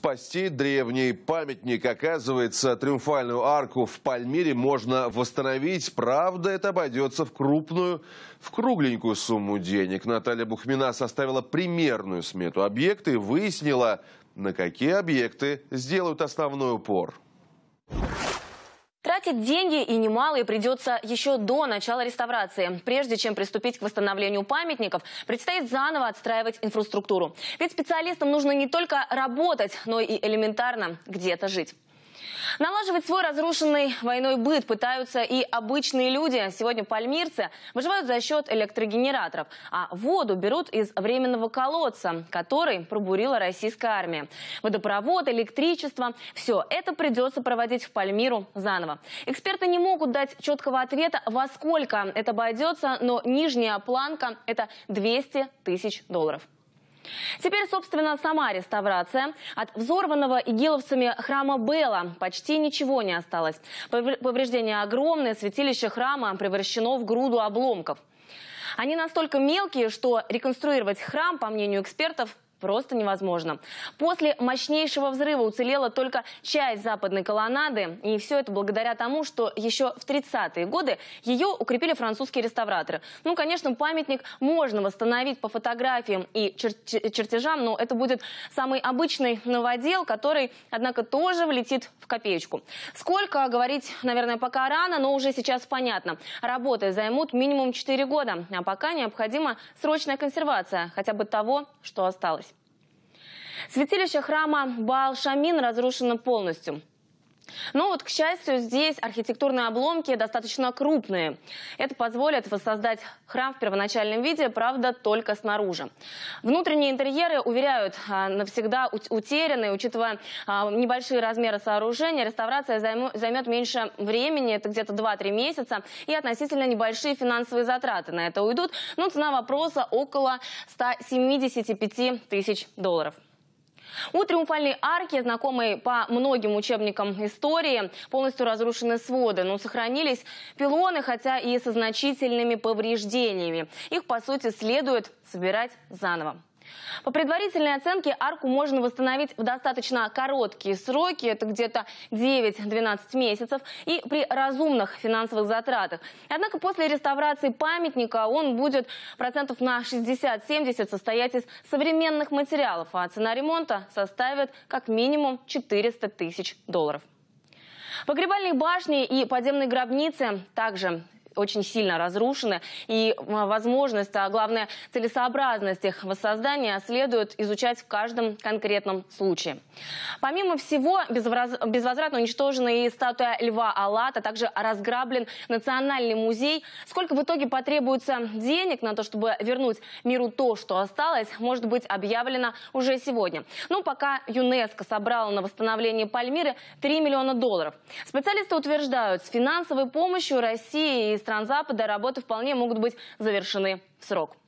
Спасти древний памятник. Оказывается, триумфальную арку в Пальмире можно восстановить. Правда, это обойдется в кругленькую сумму денег. Наталья Бухмина составила примерную смету объекта и выяснила, на какие объекты сделают основной упор. Тратить деньги и немалые придется еще до начала реставрации. Прежде чем приступить к восстановлению памятников, предстоит заново отстраивать инфраструктуру. Ведь специалистам нужно не только работать, но и элементарно где-то жить. Налаживать свой разрушенный войной быт пытаются и обычные люди. Сегодня пальмирцы выживают за счет электрогенераторов, а воду берут из временного колодца, который пробурила российская армия. Водопровод, электричество – все это придется проводить в Пальмиру заново. Эксперты не могут дать четкого ответа, во сколько это обойдется, но нижняя планка – это $200 тысяч. Теперь, собственно, сама реставрация. От взорванного игиловцами храма Бела почти ничего не осталось. Повреждения огромные, святилище храма превращено в груду обломков. Они настолько мелкие, что реконструировать храм, по мнению экспертов, просто невозможно. После мощнейшего взрыва уцелела только часть западной колоннады. И все это благодаря тому, что еще в 30-е годы ее укрепили французские реставраторы. Ну, конечно, памятник можно восстановить по фотографиям и чертежам, но это будет самый обычный новодел, который, однако, тоже влетит в копеечку. Сколько, говорить, наверное, пока рано, но уже сейчас понятно. Работы займут минимум 4 года, а пока необходима срочная консервация хотя бы того, что осталось. Святилище храма Баал-Шамин разрушено полностью. Но вот, к счастью, здесь архитектурные обломки достаточно крупные. Это позволит воссоздать храм в первоначальном виде, правда, только снаружи. Внутренние интерьеры, уверяют, навсегда утеряны. Учитывая небольшие размеры сооружения, реставрация займет меньше времени, это где-то 2-3 месяца, и относительно небольшие финансовые затраты на это уйдут. Но цена вопроса около $175 тысяч. У триумфальной арки, знакомой по многим учебникам истории, полностью разрушены своды, но сохранились пилоны, хотя и со значительными повреждениями. Их, по сути, следует собирать заново. По предварительной оценке, арку можно восстановить в достаточно короткие сроки, это где-то 9-12 месяцев, и при разумных финансовых затратах. Однако после реставрации памятника он будет процентов на 60-70 состоять из современных материалов, а цена ремонта составит как минимум $400 тысяч. Погребальные башни и подземные гробницы также очень сильно разрушены, и возможность, а главное целесообразность их воссоздания следует изучать в каждом конкретном случае. Помимо всего, безвозвратно уничтожена и статуя Льва Аллата, также разграблен Национальный музей. Сколько в итоге потребуется денег на то, чтобы вернуть миру то, что осталось, может быть объявлено уже сегодня. Но пока ЮНЕСКО собрала на восстановление Пальмиры $3 миллиона. Специалисты утверждают, с финансовой помощью России и стран Запада работы вполне могут быть завершены в срок.